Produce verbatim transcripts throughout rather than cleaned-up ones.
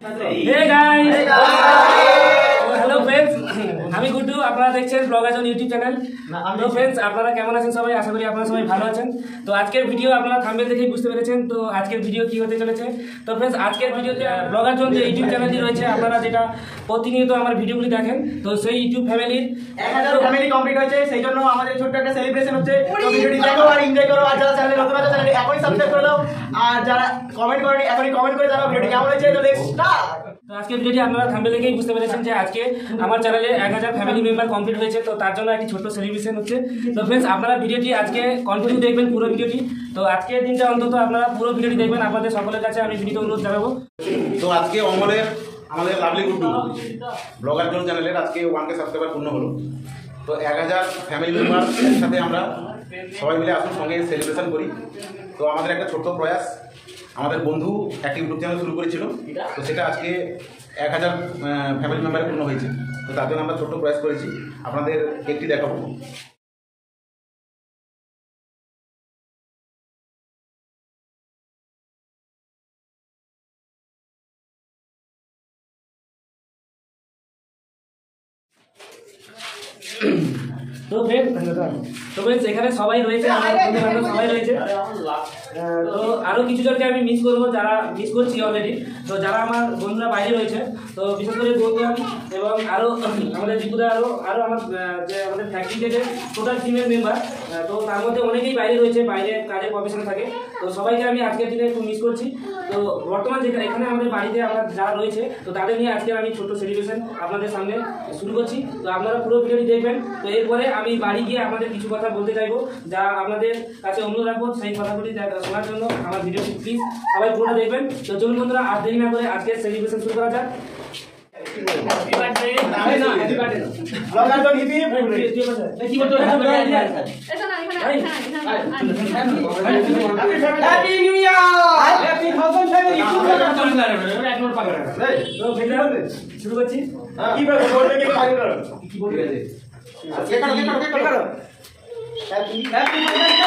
Hey guys! Hello friends! আমি গুড্ডু, আপনারা দেখছেন ব্লগারজন ইউটিউব চ্যানেল। তো ফ্রেন্ডস, আপনারা কেমন আছেন সবাই? আশা করি আপনারা সবাই ভালো আছেন। তো আজকের ভিডিও আপনারা থাম্বনেল দেখেই বুঝতে পেরেছেন তো আজকের ভিডিও কি হতে চলেছে। তো ফ্রেন্ডস, আজকের ভিডিওতে ব্লগারজন যে ইউটিউব চ্যানেলটি রয়েছে, আপনারা যেটা প্রতিনিয়ত আমার ভিডিওগুলি দেখেন, তো সেই ইউটিউব ফ্যামিলির এক হাজার ফ্যামিলি কমপ্লিট হয়েছে, সেই জন্য আমাদের ছোট্ট একটা সেলিব্রেশন হচ্ছে। তো ভিডিওটি দেখো আর এনজয় করো। আর যারা চ্যানেলে নতুন আছে চ্যানেলটি এখনই সাবস্ক্রাইব করে দাও, আর যারা কমেন্ট করেনি এখনই কমেন্ট করে জানাও ভিডিওটি কেমন হয়েছে। তো লেটস স্টার্ট। তো আজকের ভিডিওটি আপনারা থাম্বনেল দেখেই বুঝতে পেরেছেন যে আজকে আমার চ্যানেলে এক হাজার ফ্যামিলি মেম্বার কমপ্লিট হয়েছে। তো তার জন্য একটি ছোট্ট সেলিব্রেশন হচ্ছে। তো ফ্রেন্ডস, আপনারা ভিডিওটি আজকে কন্টিনিউ দেখবেন পুরো ভিডিওটি। তো আজকের দিনটা অন্তত আপনারা পুরো ভিডিওটি দেখবেন, আপনাদের সকলের কাছে আমি ভিডিও অনুরোধ জানাবো। তো আজকে অমলের আমাদের লাভলি গুড্ডু ব্লগার জন চ্যানেলের আজকে ওয়ান কে সাবস্ক্রাইবার পূর্ণ হলো। তো এক হাজার ফ্যামিলি মেম্বার সাথে আমরা সবাই মিলে আসুন সঙ্গে সেলিব্রেশন করি। তো আমাদের একটা ছোট্ট প্রয়াস, আমাদের বন্ধু একটা ইউটিউব চ্যানেল শুরু করেছিল, তো সেটা আজকে এক হাজার ফ্যামিলি মেম্বারে পূর্ণ হয়েছে। তো তার জন্য আমরা ছোট্ট প্রয়াস করেছি, আপনাদের কেকটি দেখাবো। তো ফ্রেন্ড তো ফ্রেন্ডস এখানে সবাই রয়েছে, আমার বন্ধু বান্ধব সবাই রয়েছে। তো আরও কিছু জনকে আমি মিস করবো, যারা মিস করছি অলরেডি। তো যারা আমার বন্ধুরা বাইরে রয়েছে, তো বিশেষ করে গৌতম এবং আরও আমাদের দীপুদা, আরও আরও আমার যে আমাদের ফ্যাক্টরিতে যে টোটাল টিমের মেম্বার, তো তার মধ্যে অনেকেই বাইরে রয়েছে, বাইরে কাজে প্রফেশনে থাকে। তো সবাইকে আমি আজকের দিনে একটু মিস করছি। তো বর্তমান যেখানে এখানে আমাদের বাড়িতে আমরা যারা রয়েছে, তো তাদের নিয়ে আজকে আমি ছোট্ট সেলিব্রেশন আপনাদের সামনে শুরু করছি। তো আপনারা পুরো ভিডিওটি দেখবেন। তো এরপরে আমি বাড়ি গিয়ে আপনাদের কিছু কথা বলতে চাইবো, যা আপনাদের কাছে অনুরোধ রাখবো সেই কথাগুলি শোনার জন্য আমার ভিডিওটি প্লিজ সবাই পুরোটা দেখবেন। তো চলুন বন্ধুরা, আর দেরি না করে আজকে সেলিব্রেশন শুরু করা যাক। Happy birthday. না না হ্যাপি বার্থডে না, ব্লগার জন হিপি কি বলতো? এটা না, এখানে happy new year, happy thousand family. এক নোট পাগল তো ভিডিও শুরু করছি। কি বলবো? বলবে কি পাগল করো? কি বলবে? কে করো কে করো কে করো? হ্যাপি হ্যাপি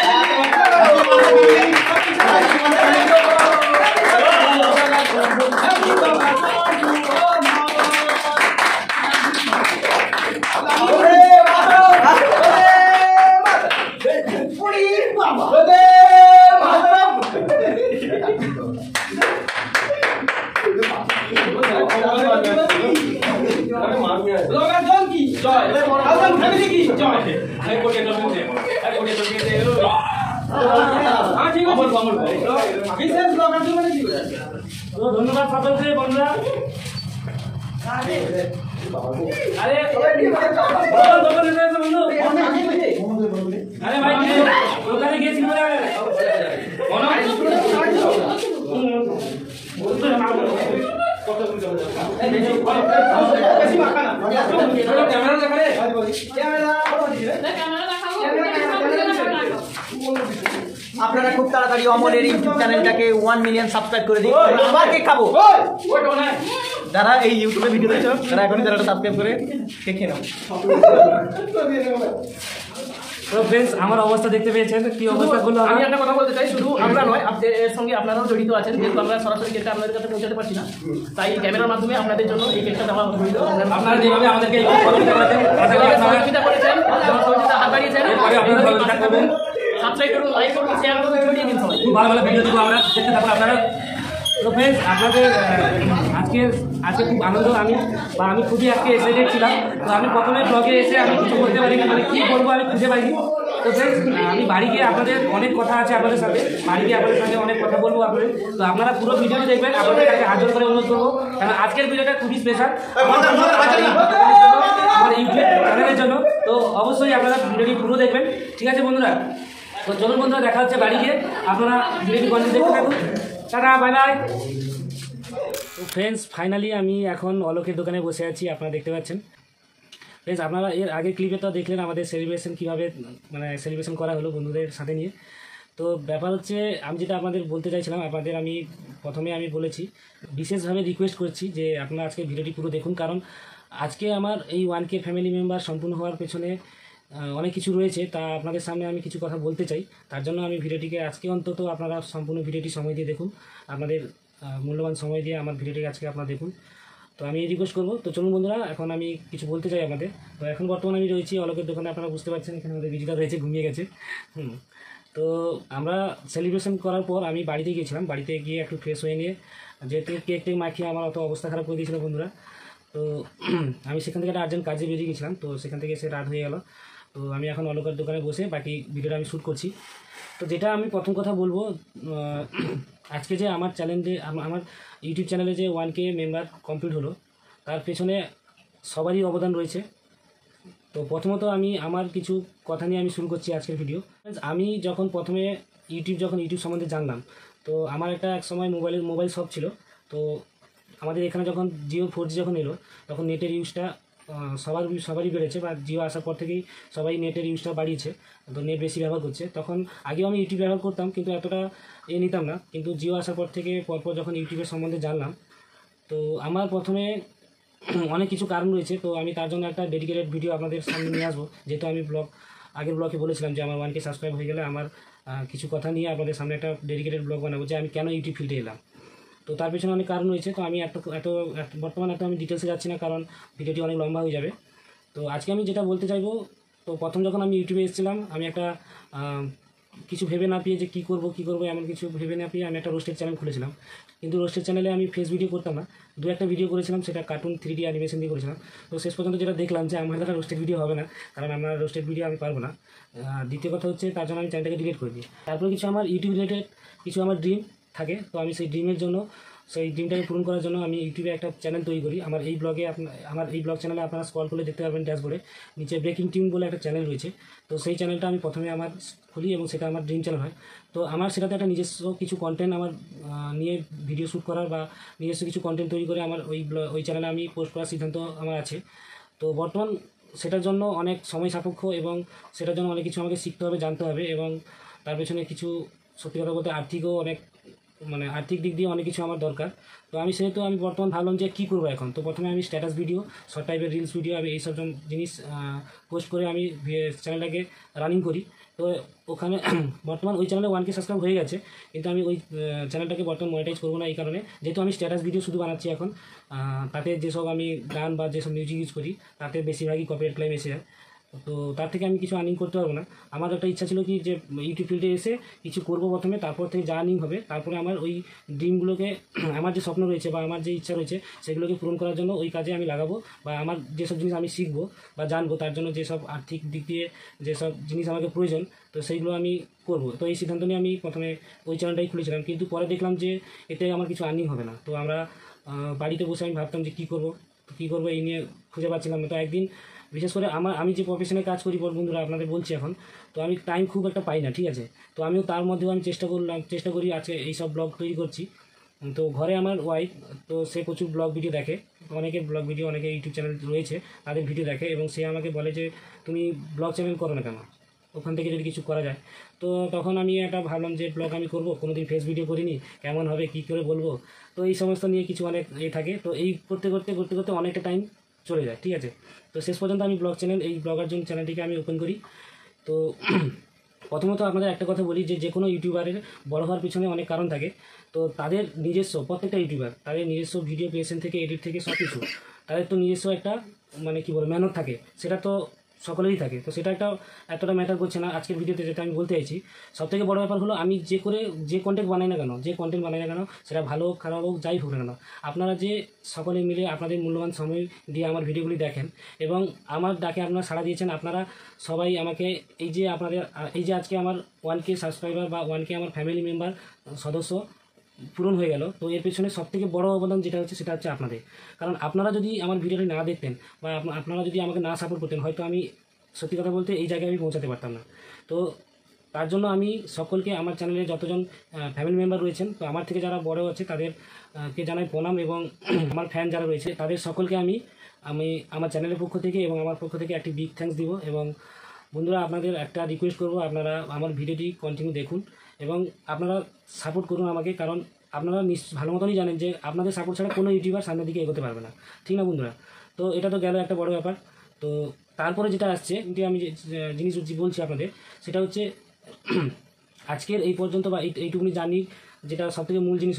ধন্যবাদ সকলকে বন্ধুরা। আরে বন্ধু, আরে ভাই দোকানে গেছি বলে আপনারা খুব তাড়াতাড়ি অমলের ইউটিউব চ্যানেলটাকে ওয়ান মিলিয়ন সাবস্ক্রাইব করে দিন। আবার কেক খাবো। যারা এই ইউটিউবে ভিডিও দেখছো, তারা এখনই চ্যানেলটা সাবস্ক্রাইব করে কেক খেয়ে নাও। তো ফ্রেন্ডস, আমার অবস্থা দেখতে পেয়েছেন, কি অবস্থা করলো। আমি একটা কথা বলতে চাই, শুধু আমরা নয়, এর সঙ্গে আপনারাও জড়িত আছেন। যেহেতু আমরা সরাসরি কেকটা আপনাদের কাছে পৌঁছাতে পারছি না, তাই ক্যামেরার মাধ্যমে আপনাদের জন্য এই কেকটা দেওয়া হইল। আপনারা যেভাবে আমাদেরকে সহযোগিতা করেছেন, সহযোগিতা হাত বাড়িয়েছেন, সাবস্ক্রাইব করুন, লাইক করুন, শেয়ার করুন, ছড়িয়ে দিন সবাই। খুব ভালো ভালো ভিডিও দেবো আমরা, দেখতে থাকুন আপনারা। তো ফ্রেন্ডস, আপনাদের আজকে আজকে খুব আনন্দ, আমি বা আমি খুবই আজকে এক্সাইটেড ছিলাম। তো আমি প্রথমে ব্লগে এসে আমি কিছু বলতে পারিনি, মানে কী করবো আমি খুঁজে পাইনি। তো ফ্রেন্ডস, আমি বাড়ি গিয়ে আপনাদের অনেক কথা আছে আপনাদের সাথে, বাড়ি গিয়ে আপনাদের সাথে অনেক কথা বলবো আপনাদের। তো আপনারা পুরো ভিডিও দেখবেন, আপনাদের কাছে হাজার করে অনুরোধ করবো, কারণ আজকের ভিডিওটা খুবই স্পেশাল আমার ইউটিউব চ্যানেলের জন্য। তো অবশ্যই আপনারা ভিডিওটি পুরো দেখবেন, ঠিক আছে বন্ধুরা? তো চলুন বন্ধুরা, দেখা হচ্ছে বাড়ি গিয়ে। আপনারা ভিডিওটি কন্টিনিউ দেখতে থাকুন। Tata, bye bye. তো ফ্রেন্ডস, ফাইনালি আমি এখন অলোকের দোকানে বসে আছি, আপনারা দেখতে পাচ্ছেন। ফ্রেন্ডস, আপনারা এর আগের ক্লিপে তো দেখলেন আমাদের সেলিব্রেশন কীভাবে মানে সেলিব্রেশন করা হলো বন্ধুদের সাথে নিয়ে। তো ব্যাপার হচ্ছে, আমি যেটা আপনাদের বলতে চাইছিলাম, আপনাদের আমি প্রথমে আমি বলেছি, বিশেষভাবে রিকোয়েস্ট করছি যে আপনারা আজকে ভিডিওটি পুরো দেখুন, কারণ আজকে আমার এই ওয়ান কে ফ্যামিলি মেম্বার সম্পূর্ণ হওয়ার পেছনে অনেক কিছু রয়েছে, তা আপনাদের সামনে আমি কিছু কথা বলতে চাই। তার জন্য আমি ভিডিওটিকে আজকে অন্তত আপনারা সম্পূর্ণ ভিডিওটি সময় দিয়ে দেখুন, আপনাদের আহ, মূল্যবান সময় দিয়ে আমার ভিডিওটি আজকে আপনারা দেখুন। তো আমি রিকোয়েস্ট করবো, তো চলুন বন্ধুরা, এখন আমি কিছু বলতে চাই আপনাদের। তো এখন বর্তমানে আমি রয়েছি অলোকের দোকানে, আপনারা বুঝতে পারছেন এখানে আমাদের বিজিটা রয়েছে, ঘুমিয়ে গেছে। হুম তো আমরা সেলিব্রেশন করার পর আমি বাড়িতে গিয়েছিলাম, বাড়িতে গিয়ে একটু ফ্রেশ হয়ে নিয়ে, যেহেতু কেক টেক মাখিয়ে আমার অত অবস্থা খারাপ করে দিয়েছিল বন্ধুরা। তো আমি সেখান থেকে একটা আর্জেন্ট কাজে বেরিয়ে গেছিলাম, তো সেখান থেকে এসে রাত হয়ে গেল। তো আমি এখন অলোকের দোকানে বসে বাকি ভিডিওটা আমি শ্যুট করছি। তো যেটা আমি প্রথম কথা বলবো, আহ, আজকে যে আমার চ্যানেলে আমার ইউটিউব চ্যানেলে যে ওয়ান কে মেম্বার কমপ্লিট হলো, তার পেছনে সবারই অবদান রয়েছে। তো প্রথমত আমি আমার কিছু কথা নিয়ে আমি শুরু করছি আজকের ভিডিও। আমি যখন প্রথমে ইউটিউব যখন ইউটিউব সম্বন্ধে জানলাম, তো আমার একটা এক সময় মোবাইলের মোবাইল শপ ছিল। তো আমাদের এখানে যখন জিও ফোর জি যখন এলো, তখন নেটের ইউজটা আহ, সবার সবারই বেড়েছে, বা জিও আসার পর থেকেই সবাই নেটের ইউজটা বাড়িয়েছে, তো নেট বেশি ব্যবহার করছে। তখন আগেও আমি ইউটিউব ব্যবহার করতাম, কিন্তু এতটা এ নিতাম না, কিন্তু জিও আসার পর থেকে পরপর যখন ইউটিউবের সম্বন্ধে জানলাম, তো আমার প্রথমে অনেক কিছু কারণ রয়েছে। তো আমি তার জন্য একটা ডেডিকেটেড ভিডিও আপনাদের সামনে নিয়ে আসবো, যেহেতু আমি ব্লগ আগের ব্লগে বলেছিলাম যে আমার ওয়ান কে সাবস্ক্রাইব হয়ে গেলে আমার আহ, কিছু কথা নিয়ে আপনাদের সামনে একটা ডেডিকেটেড ব্লগ বানাবো, যে আমি কেন ইউটিউব ফিল্ডে এলাম। তো তার পেছনে অনেক কারণ রয়েছে। তো আমি এত এত এত- বর্তমানে এত আমি ডিটেলসে যাচ্ছি না, কারণ ভিডিওটি অনেক লম্বা হয়ে যাবে। তো আজকে আমি যেটা বলতে চাইবো, তো প্রথম যখন আমি ইউটিউবে এসেছিলাম, আমি একটা আহ, কিছু ভেবে না পেয়ে যে কী করবো কী করবো এমন কিছু ভেবে না পেয়ে আমি একটা রোস্টেড চ্যানেল খুলেছিলাম। কিন্তু রোস্টেড চ্যানেলে আমি ফেস ভিডিও করতাম না, দু একটা ভিডিও করেছিলাম, সেটা কার্টুন থ্রি ডি অ্যানিমেশন দিয়ে করেছিলাম। তো শেষ পর্যন্ত যেটা দেখলাম যে আমার দ্বারা রোস্টেড ভিডিও হবে না, কারণ আমার রোস্টেড ভিডিও আমি পারবো না। আর দ্বিতীয় কথা হচ্ছে, তার জন্য আমি চ্যানেলটাকে ডিলিট করে দিই। তারপরে কিছু আমার ইউটিউব রিলেটেড কিছু আমার ড্রিম থাকে, তো আমি সেই ড্রিমের জন্য, সেই ড্রিমটাকে পূরণ করার জন্য আমি ইউটিউবে একটা চ্যানেল তৈরি করি। আমার এই ব্লগে আপনার আমার এই ব্লগ চ্যানেলে আপনারা স্ক্রল করলে দেখতে পাবেন ড্যাশবোর্ডে নিচে ব্রেকিং টিউন বলে একটা চ্যানেল রয়েছে। তো সেই চ্যানেলটা আমি প্রথমে আমার খুলি এবং সেটা আমার ড্রিম চ্যানেল হয়। তো আমার সেটাতে একটা নিজস্ব কিছু কন্টেন্ট আমার আহ, নিয়ে ভিডিও শ্যুট করার বা নিজস্ব কিছু কন্টেন্ট তৈরি করে আমার ওই ব্লগ ওই চ্যানেলে আমি পোস্ট করার সিদ্ধান্ত আমার আছে। তো বর্তমান সেটার জন্য অনেক সময় সাপেক্ষ, এবং সেটার জন্য অনেক কিছু আমাকে শিখতে হবে, জানতে হবে, এবং তার পেছনে কিছু সত্যি কথা বলতে আর্থিকও অনেক, মানে আর্থিক দিক দিয়ে অনেক কিছু আমার দরকার। তো আমি সেহেতু আমি বর্তমান ভাবলাম যে কী করবো এখন। তো প্রথমে আমি স্ট্যাটাস ভিডিও, শর্ট টাইপের রিলস ভিডিও, আমি এইসব জন- জিনিস পোস্ট করে আমি চ্যানেলটাকে রানিং করি। তো ওখানে বর্তমান ওই চ্যানেলে ওয়ান কে সাবস্ক্রাইব হয়ে গেছে, কিন্তু আমি ওই চ্যানেলটাকে বর্তমান মনিটাইজ করবো না এই কারণে, যেহেতু আমি স্ট্যাটাস ভিডিও শুধু বানাচ্ছি এখন। আহ, তাতে যেসব আমি গান বা যেসব মিউজিক ইউজ করি, তাতে বেশিরভাগই কপিরাইট ক্লেম এসে যায়। তো তার থেকে আমি কিছু আর্নিং করতে পারবো না। আমার একটা ইচ্ছা ছিল কি, যে ইউটিউব ফিল্ডে এসে কিছু করবো প্রথমে, তারপর থেকে যা আর্নিং হবে, তারপরে আমার ওই ড্রিমগুলোকে, আমার যে স্বপ্ন রয়েছে বা আমার যে ইচ্ছা রয়েছে, সেগুলোকে পূরণ করার জন্য ওই কাজে আমি লাগাবো, বা আমার যেসব জিনিস আমি শিখবো বা জানবো, তার জন্য যেসব আর্থিক দিক দিয়ে যেসব জিনিস আমাকে প্রয়োজন, তো সেইগুলো আমি করবো। তো এই সিদ্ধান্ত নিয়ে আমি প্রথমে ওই চ্যানেলটাই খুলেছিলাম, কিন্তু পরে দেখলাম যে এতে আমার কিছু আর্নিং হবে না। তো আমরা আহ, বাড়িতে বসে আমি ভাবতাম যে কী করবো কী করবো এই নিয়ে খুঁজে পাচ্ছিলাম না। তো একদিন, বিশেষ করে আমার আমি যে প্রফেশনে কাজ করি বন্ধুরা, আপনাদের বলছি এখন, তো আমি টাইম খুব একটা পাই না, ঠিক আছে। তো আমিও তার মধ্যেও আমি চেষ্টা করলাম চেষ্টা করি আজকে এইসব ব্লগ তৈরি করছি। তো ঘরে আমার ওয়াইফ, তো সে প্রচুর ব্লগ ভিডিও দেখে, অনেকে ব্লগ ভিডিও, অনেকে ইউটিউব চ্যানেল রয়েছে তাদের ভিডিও দেখে, এবং সে আমাকে বলে যে তুমি ব্লগ চ্যানেল করো না কেন, ওখান থেকে যদি কিছু করা যায়। তো তখন আমি একটা ভাবলাম যে ব্লগ আমি করবো, কোনো দিন ফেস ভিডিও করিনি, কেমন হবে, কী করে বলবো, তো এই সমস্ত নিয়ে কিছু অনেক এ থাকে। তো এই করতে করতে করতে করতে অনেকটা টাইম চলে যায়, ঠিক আছে। তো শেষ পর্যন্ত আমি ব্লগ চ্যানেল, এই ব্লগার জন্য চ্যানেলটিকে আমি ওপেন করি। তো প্রথমত আপনাদের একটা কথা বলি, যে যে কোনো ইউটিউবারের বড় হওয়ার পিছনে অনেক কারণ থাকে। তো তাদের নিজস্ব, প্রত্যেকটা ইউটিউবার তাদের নিজস্ব ভিডিও ক্রিয়েশন থেকে এডিট থেকে সব কিছু, তাদের তো নিজস্ব একটা, মানে কী বলবো, মেহনত থাকে, সেটা তো সকলেরই থাকে। তো সেটা একটা এতটা ম্যাটার করছে না আজকের ভিডিওতে, যেটা আমি বলতে চাইছি। সবথেকে বড় ব্যাপার হলো, আমি যে করে যে কন্টেন্ট বানাই না কেন, যে কন্টেন্ট বানাই না কেন, সেটা ভালো হোক খারাপ হোক যাই হোক না কেন, আপনারা যে সকলে মিলে আপনাদের মূল্যবান সময় দিয়ে আমার ভিডিওগুলি দেখেন, এবং আমার ডাকে আপনারা সাড়া দিয়েছেন, আপনারা সবাই আমাকে, এই যে আপনাদের এই যে আজকে আমার ওয়ান কে সাবস্ক্রাইবার বা ওয়ান কে আমার ফ্যামিলি মেম্বার সদস্য পূরণ হয়ে গেল, তো এর পেছনে সবথেকে বড় অবদান যেটা হচ্ছে, সেটা হচ্ছে আপনাদের। কারণ আপনারা যদি আমার ভিডিওটি না দেখতেন, বা আপনারা যদি আমাকে না সাপোর্ট করতেন, হয়তো আমি সত্যি কথা বলতে এই জায়গায় আমি পৌঁছাতে পারতাম না। তো তার জন্য আমি সকলকে, আমার চ্যানেলে যতজন ফ্যামিলি মেম্বার রয়েছেন, তো আমার থেকে যারা বড় আছে তাদের কে জানাই প্রণাম, এবং আমার ফ্যান যারা রয়েছে তাদের সকলকে আমি আমি আমার চ্যানেলের পক্ষ থেকে এবং আমার পক্ষ থেকে একটি বিগ থ্যাঙ্কস দিব। এবং বন্ধুরা, আপনাদের একটা রিকোয়েস্ট করব, আপনারা আমার ভিডিওটি কন্টিনিউ দেখুন এবং আপনারা সাপোর্ট করুন আমাকে, কারণ আপনারা নিশ্চয় ভালো মতনই জানেন যে আপনাদের সাপোর্ট ছাড়া কোনো ইউটিউবার সামনের দিকে এগোতে পারবে না, ঠিক না বন্ধুরা। তো এটা তো গেল একটা বড় ব্যাপার। তো তারপরে যেটা আসছে, কিন্তু আমি যে জিনিস বলছি আপনাদের, সেটা হচ্ছে আজকের এই পর্যন্ত বা এই এইটুকুনি জানি, যেটা সবথেকে মূল জিনিস হচ্ছে,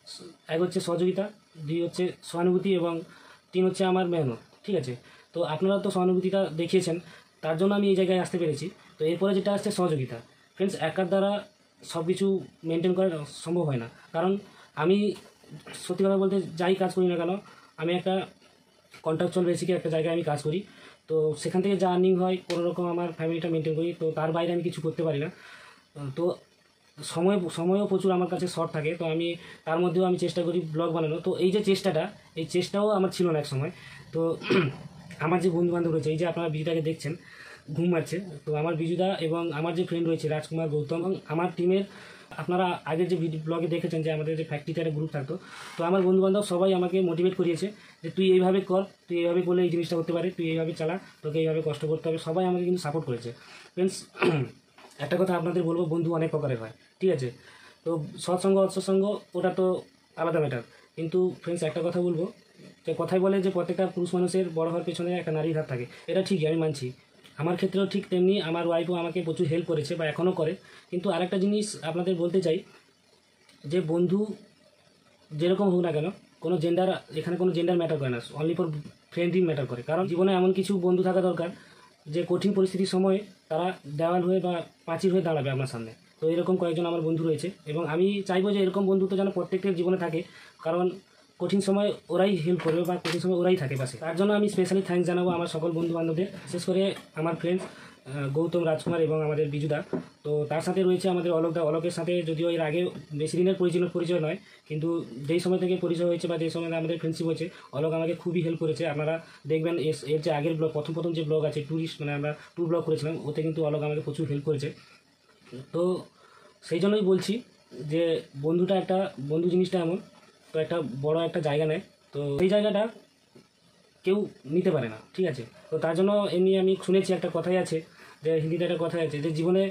এক হচ্ছে সহযোগিতা, দুই হচ্ছে সহানুভূতি এবং তিন হচ্ছে আমার মেহনত। ঠিক আছে, তো আপনারা তো সহানুভূতিটা দেখিয়েছেন, তার জন্য আমি এই জায়গায় আসতে পেরেছি। তো এরপরে যেটা আসছে সহযোগিতা। ফ্রেন্ডস, একার দ্বারা সব কিছু মেনটেন করা সম্ভব হয় না, কারণ আমি সত্যি কথা বলতে যাই কাজ করি না কেন, আমি একটা কন্ট্রাকচুয়াল বেসিকে একটা জায়গায় আমি কাজ করি। তো সেখান থেকে যা আর্নিং হয় কোনো রকম আমার ফ্যামিলিটা মেনটেন করি, তো তার বাইরে আমি কিছু করতে পারি না। তো সময় সময়ও প্রচুর আমার কাছে শর্ট থাকে, তো আমি তার মধ্যেও আমি চেষ্টা করি ব্লগ বানানো। তো এই যে চেষ্টাটা, এই চেষ্টাও আমার ছিল না এক সময়। তো আমার যে বন্ধুবান্ধব রয়েছে, এই যে আপনারা বিজুদাকে দেখছেন ঘুম মারছে, তো আমার বিজুদা এবং আমার যে ফ্রেন্ড রয়েছে রাজকুমার, গৌতম এবং আমার টিমের, আপনারা আগের যে ভিডিও ব্লগে দেখেছেন যে আমাদের যে ফ্যাক্টরিতে একটা গ্রুপ থাকতো, তো আমার বন্ধুবান্ধব সবাই আমাকে মোটিভেট করিয়েছে যে তুই এইভাবে কর, তুই এইভাবে করলে এই জিনিসটা করতে পারে, তুই এইভাবে চালা, তোকে এইভাবে কষ্ট করতে হবে, সবাই আমাকে কিন্তু সাপোর্ট করেছে। ফ্রেন্ডস, একটা কথা আপনাদের বলবো, বন্ধু অনেক প্রকারের হয়, ঠিক আছে। তো সৎসঙ্গ অসৎসঙ্গ ওটা তো আলাদা ম্যাটার, কিন্তু ফ্রেন্ডস একটা কথা বলবো, যে কথাই বলে যে প্রত্যেকটা পুরুষ মানুষের বড় হওয়ার পেছনে একটা নারীর হাত থাকে, এটা ঠিকই, আমি মানছি। আমার ক্ষেত্রেও ঠিক তেমনি, আমার ওয়াইফও আমাকে প্রচুর হেল্প করেছে বা এখনও করে। কিন্তু আরেকটা জিনিস আপনাদের বলতে চাই, যে বন্ধু যেরকম হোক না কেন, কোনো জেন্ডার, এখানে কোনো জেন্ডার ম্যাটার করে না, অনলি ফর ফ্রেন্ডই ম্যাটার করে। কারণ জীবনে এমন কিছু বন্ধু থাকা দরকার যে কঠিন পরিস্থিতির সময়ে তারা দেওয়াল হয়ে বা পাঁচিল হয়ে দাঁড়াবে আপনার সামনে। তো এরকম কয়েকজন আমার বন্ধু রয়েছে, এবং আমি চাইবো যে এরকম বন্ধু তো যেন প্রত্যেকের জীবনে থাকে, কারণ কঠিন সময় ওরাই হেল্প করবে বা কঠিন সময় ওরাই থাকে পাশে। তার জন্য আমি স্পেশালি থ্যাঙ্কস জানাবো আমার সকল বন্ধু বান্ধবদের, বিশেষ করে আমার ফ্রেন্ডস গৌতম, রাজকুমার এবং আমাদের বিজুদা। তো তার সাথে রয়েছে আমাদের অলোকদা। অলোকের সাথে যদিও এর আগে বেশি দিনের পরিচয় পরিচয় নয়, কিন্তু যেই সময় থেকে পরিচয় হয়েছে বা যেই সময় আমাদের ফ্রেন্ডশিপ হয়েছে, অলোক আমাকে খুবই হেল্প করেছে। আপনারা দেখবেন এর যে আগের ব্লগ, প্রথম প্রথম যে ব্লগ আছে ট্যুরিস্ট, মানে আমরা ট্যুর ব্লগ করেছিলাম, ওতে কিন্তু অলোক আমাকে প্রচুর হেল্প করেছে। তো সেই জন্যই বলছি যে বন্ধুটা একটা, বন্ধু জিনিসটা এমন, তো একটা বড় একটা জায়গা নেয়, তো সেই জায়গাটা কেউ নিতে পারে না, ঠিক আছে। তো তার জন্য এমনি আমি শুনেছি একটা কথাই আছে, যে হিন্দিতে একটা কথাই আছে, যে জীবনে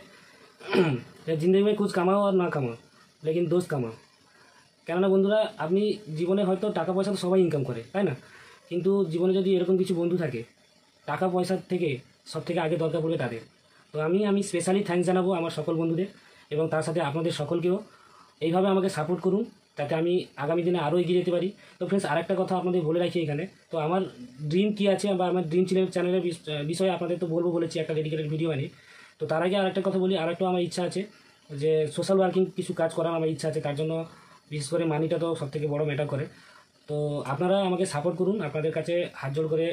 জিন্দগি মে কুছ কামাও আর না কামাও, লেকিন দোস্ত কামাও। কেননা বন্ধুরা, আপনি জীবনে হয়তো টাকা পয়সা তো সবাই ইনকাম করে, তাই না? কিন্তু জীবনে যদি এরকম কিছু বন্ধু থাকে, টাকা পয়সার থেকে সব থেকে আগে দরকার পড়বে তাদের। তো আমি আমি স্পেশালি থ্যাঙ্কস জানাবো আমার সকল বন্ধুদের, এবং তার সাথে আপনাদের সকলকেও। এইভাবে আমাকে সাপোর্ট করুন, যাতে আমি আগামী দিনে আরও এগিয়ে যেতে পারি। তো ফ্রেন্ডস, আরেকটা কথা আপনাদের বলে রাখি এখানে, তো আমার ড্রিম কী আছে বা আমার ড্রিম চ্যানেল চ্যানেলের বিষয়ে আপনাদের তো বলবো বলেছি একটা ডেডিকেটেড ভিডিও আনি। তো তার আগে আরেকটা কথা বলি, আরেকটা আমার ইচ্ছা আছে যে সোশ্যাল ওয়ার্কিং কিছু কাজ করার আমার ইচ্ছা আছে। তার জন্য বিশেষ করে মানিটা তো সবথেকে বড় ম্যাটার করে। তো আপনারা আমাকে সাপোর্ট করুন, আপনাদের কাছে হাত জোড় করে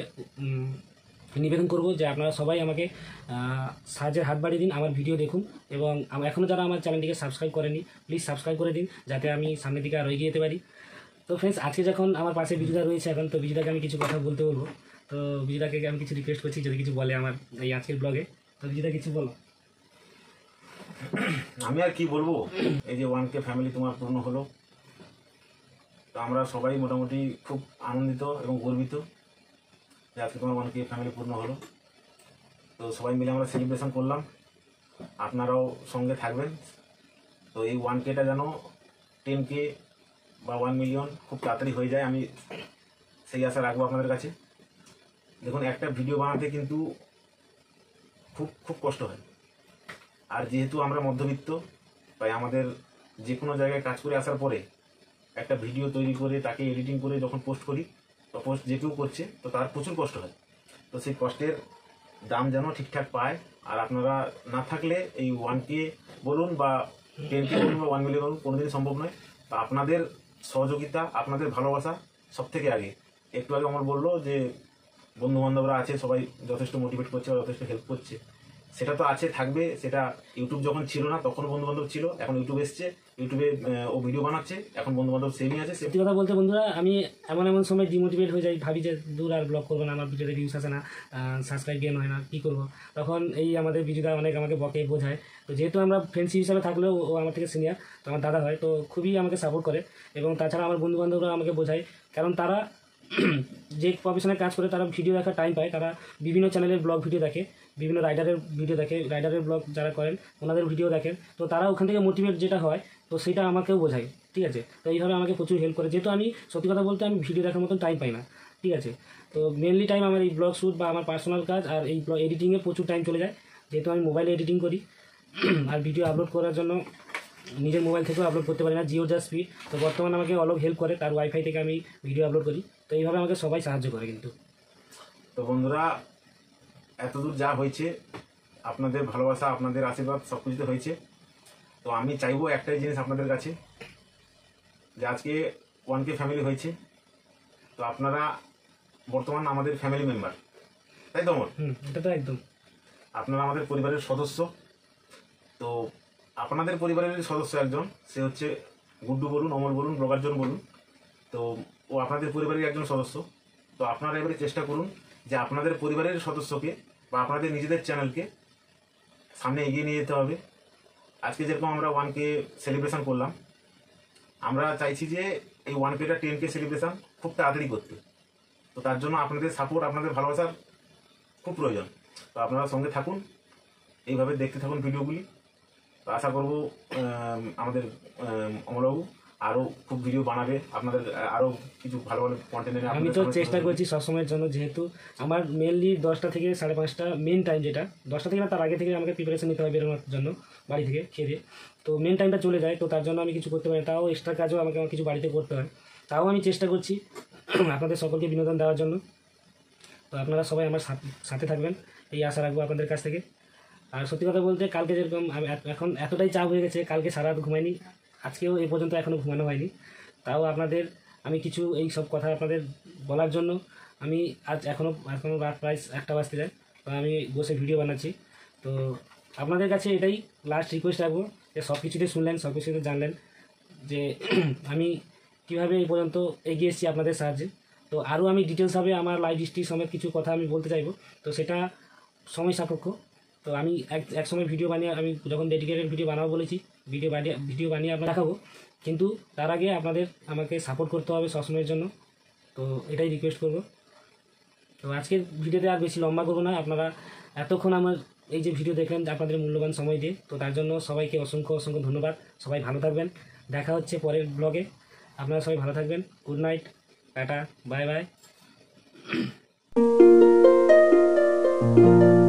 নিবেদন করব যে আপনারা সবাই আমাকে সাহায্যের হাত বাড়িয়ে দিন, আমার ভিডিও দেখুন, এবং এখনও যারা আমার চ্যানেলটিকে সাবস্ক্রাইব করেনি প্লিজ সাবস্ক্রাইব করে দিন, যাতে আমি সামনের দিকে আরও এগিয়ে যেতে পারি। তো ফ্রেন্ডস, আজকে যখন আমার পাশে বিজুদা রয়েছে এখন, তো বিজুদাকে আমি কিছু কথা বলতে বলবো। তো বিজুদাকে আমি কিছু রিকোয়েস্ট করছি যদি কিছু বলে আমার এই আজকের ব্লগে। তো বিজুদা কিছু বলো। আমি আর কি বলবো, এই যে ওয়ান কে ফ্যামিলি তোমার পূর্ণ হলো, তো আমরা সবাই মোটামুটি খুব আনন্দিত এবং গর্বিত যে আজকে তোমার ওয়ান কে ফ্যামিলি পূর্ণ হলো। তো সবাই মিলে আমরা সেলিব্রেশন করলাম, আপনারাও সঙ্গে থাকবেন। তো এই ওয়ান কেটা যেন টেন কে বা ওয়ান মিলিয়ন খুব তাড়াতাড়ি হয়ে যায়, আমি সেই আশা রাখবো আপনাদের কাছে। দেখুন, একটা ভিডিও বানাতে কিন্তু খুব খুব কষ্ট হয়, আর যেহেতু আমরা মধ্যবিত্ত, তাই আমাদের যে কোনো জায়গায় কাজ করে আসার পরে একটা ভিডিও তৈরি করে তাকে এডিটিং করে যখন পোস্ট করি, বা পোস্ট যে কেউ করছে, তো তার প্রচুর কষ্ট হয়। তো সেই কষ্টের দাম যেন ঠিকঠাক পায়। আর আপনারা না থাকলে এই ওয়ান কে বলুন বা টেন কে বলুন বা ওয়ান মিলিয়ন বলুন, কোনোদিনই সম্ভব নয়। তো আপনাদের সহযোগিতা, আপনাদের ভালোবাসা সব থেকে আগে। একটু আগে আমার বললো যে বন্ধু বান্ধবরা আছে, সবাই যথেষ্ট মোটিভেট করছে বা যথেষ্ট হেল্প করছে, সেটা তো আছে, থাকবে। সেটা ইউটিউব যখন ছিল না তখন বন্ধু বান্ধব ছিল, এখন ইউটিউব এসছে, ইউটিউবে ও ভিডিও বানাচ্ছে, এখন বন্ধু বান্ধব সেমই আছে। সত্যি কথা বলতে বন্ধুরা, আমি এমন এমন সময় ডিমোটিভেট হয়ে যাই, ভাবি যে দূর আর ব্লগ করবো না, আমার ভিডিওতে ভিউস আসে না, সাবস্ক্রাইব গেন হয় না, কী করবো। তখন এই আমাদের ভিডিওটা অনেক আমাকে বকে, বোঝায়। তো যেহেতু আমরা ফ্রেন্ডশিপ হিসাবে থাকলেও ও আমার থেকে সিনিয়র, তো আমার দাদা হয়, তো খুবই আমাকে সাপোর্ট করে। এবং তাছাড়া আমার বন্ধু বান্ধবরা আমাকে বোঝায়, কারণ তারা যে প্রফেশনে কাজ করে তারা ভিডিও দেখার টাইম পায়, তারা বিভিন্ন চ্যানেলের ব্লগ ভিডিও দেখে, বিভিন্ন রাইডারের ভিডিও দেখে, রাইডারের ব্লগ যারা করেন ওনাদের ভিডিও দেখেন, তো তারা ওখান থেকে মোটিভেট যেটা হয়, তো সেটা আমাকেও বোঝায়, ঠিক আছে। তো এইভাবে আমাকে প্রচুর হেল্প করে, যেহেতু আমি সত্যি কথা বলতে আমি ভিডিও দেখার মতন টাইম পাই না, ঠিক আছে। তো মেনলি টাইম আমার এই ব্লগ শ্যুট বা আমার পার্সোনাল কাজ আর এই ব্লগ এডিটিংয়ে প্রচুর টাইম চলে যায়, যেহেতু আমি মোবাইলে এডিটিং করি। আর ভিডিও আপলোড করার জন্য নিজের মোবাইল থেকেও আপলোড করতে পারি না, জিও যা স্পিড। তো বর্তমানে আমাকে অলোক হেল্প করে, তার ওয়াইফাই থেকে আমি ভিডিও আপলোড করি। তো এইভাবে আমাকে সবাই সাহায্য করে কিন্তু। তো বন্ধুরা, এতদূর যা হয়েছে আপনাদের ভালোবাসা, আপনাদের আশীর্বাদ সব কিছুতে হয়েছে। তো আমি চাইবো একটাই জিনিস আপনাদের কাছে, যে আজকে ওয়ান কে ফ্যামিলি হয়েছে, তো আপনারা বর্তমান আমাদের ফ্যামিলি মেম্বার, তাই তো? হুম, এটা তো একদম। আপনারা আমাদের পরিবারের সদস্য। তো আপনাদের পরিবারের সদস্য একজন, সে হচ্ছে গুড্ডু বলুন, অমর বলুন, ব্লগারজন বলুন, তো ও আপনাদের পরিবারের একজন সদস্য। তো আপনারা এবারে চেষ্টা করুন যে আপনাদের পরিবারের সদস্যকে বা আপনাদের নিজেদের চ্যানেলকে সামনে এগিয়ে নিয়ে যেতে হবে। আজকে যেরকম আমরা ওয়ান কে সেলিব্রেশন করলাম, আমরা চাইছি যে এই ওয়ান কেটা টেন কে সেলিব্রেশন খুব তাড়াতাড়ি করতে। তো তার জন্য আপনাদের সাপোর্ট, আপনাদের ভালোবাসার খুব প্রয়োজন। তো আপনারা সঙ্গে থাকুন, এইভাবে দেখতে থাকুন ভিডিওগুলি। তো আশা করবো আমাদের অমরবাবু আরও খুব ভিডিও বানাবে, আপনাদের আরও কিছু ভালো ভালো কন্টেন্ট এনে। আমি তো চেষ্টা করছি সবসময়ের জন্য, যেহেতু আমার মেনলি দশটা থেকে সাড়ে পাঁচটা মেন টাইম, যেটা দশটা থেকে না তার আগে থেকে আমাকে প্রিপারেশন নিতে হয় বেরোনোর জন্য বাড়ি থেকে খেয়ে দিয়ে। তো মেন টাইমটা চলে যায়, তো তার জন্য আমি কিছু করতে পারি, তাও এক্সট্রা কাজও আমাকে আমার কিছু বাড়িতে করতে হয়। তাও আমি চেষ্টা করছি আপনাদের সকলকে বিনোদন দেওয়ার জন্য। তো আপনারা সবাই আমার সাথে থাকবেন, এই আশা রাখবো আপনাদের কাছ থেকে। আর সত্যি কথা বলতে, কালকে যেরকম আমি এখন এতটাই চাপ হয়ে গেছে, কালকে সারা রাত ঘুমাইনি, আজকেও এই পর্যন্ত এখনও ঘুমানো হয়নি। তাও আপনাদের আমি কিছু এই সব কথা আপনাদের বলার জন্য আমি আজ এখনও এখনও রাত প্রায় একটা বাজতে যায়, তো আমি বসে ভিডিও বানাচ্ছি। তো আপনাদের কাছে এটাই লাস্ট রিকোয়েস্ট রাখবো, যে সব কিছুতে শুনলেন, সব কিছুতে জানলেন যে আমি কীভাবে এই পর্যন্ত এগিয়ে এসেছি আপনাদের সাহায্যে। তো আরও আমি ডিটেলসভাবে আমার লাইফ হিস্ট্রি সমেত কিছু কথা আমি বলতে চাইবো, তো সেটা সময় সাপেক্ষ। তো আমি এক এক সময় ভিডিও বানিয়ে, আমি যখন ডেডিকেটেড ভিডিও বানাবো বলেছি, ভিডিও বানিয়ে ভিডিও বানিয়ে আপনার দেখাবো, কিন্তু তার আগে আপনাদের আমাকে সাপোর্ট করতে হবে সবসময়ের জন্য। তো এটাই রিকোয়েস্ট করব। তো আজকের ভিডিওতে আর বেশি লম্বা করবো না, আপনারা এতক্ষণ আমার এই যে ভিডিও দেখলেন আপনাদের মূল্যবান সময় দিয়ে, তো তার জন্য সবাইকে অসংখ্য অসংখ্য ধন্যবাদ। সবাই ভালো থাকবেন, দেখা হচ্ছে পরের ব্লগে। আপনারা সবাই ভালো থাকবেন, good night, tata, bye by.